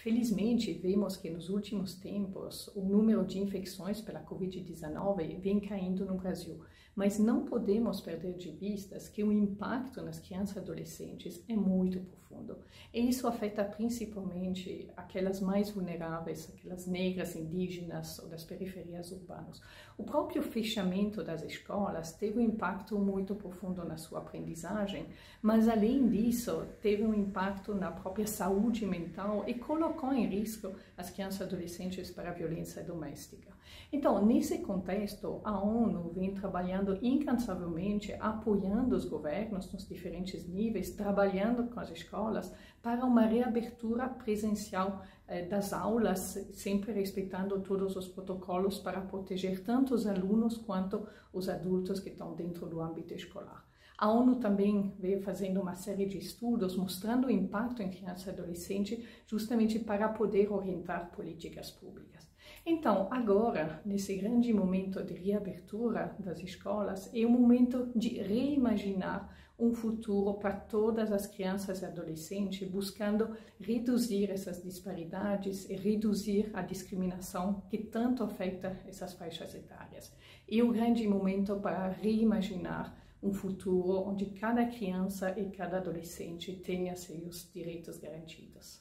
Felizmente, vemos que nos últimos tempos o número de infecções pela Covid-19 vem caindo no Brasil, mas não podemos perder de vista que o impacto nas crianças e adolescentes é muito profundo. E isso afeta principalmente aquelas mais vulneráveis, aquelas negras, indígenas ou das periferias urbanas. O próprio fechamento das escolas teve um impacto muito profundo na sua aprendizagem, mas além disso, teve um impacto na própria saúde mental e colocou em risco as crianças e adolescentes para a violência doméstica. Então, nesse contexto, a ONU vem trabalhando incansavelmente, apoiando os governos nos diferentes níveis, trabalhando com as escolas para uma reabertura presencial das aulas, sempre respeitando todos os protocolos para proteger tanto os alunos quanto os adultos que estão dentro do âmbito escolar. A ONU também veio fazendo uma série de estudos mostrando o impacto em criança e adolescente justamente para poder orientar políticas públicas. Então, agora, nesse grande momento de reabertura das escolas, é o momento de reimaginar um futuro para todas as crianças e adolescentes, buscando reduzir essas disparidades e reduzir a discriminação que tanto afeta essas faixas etárias. É um grande momento para reimaginar um futuro onde cada criança e cada adolescente tenha seus direitos garantidos.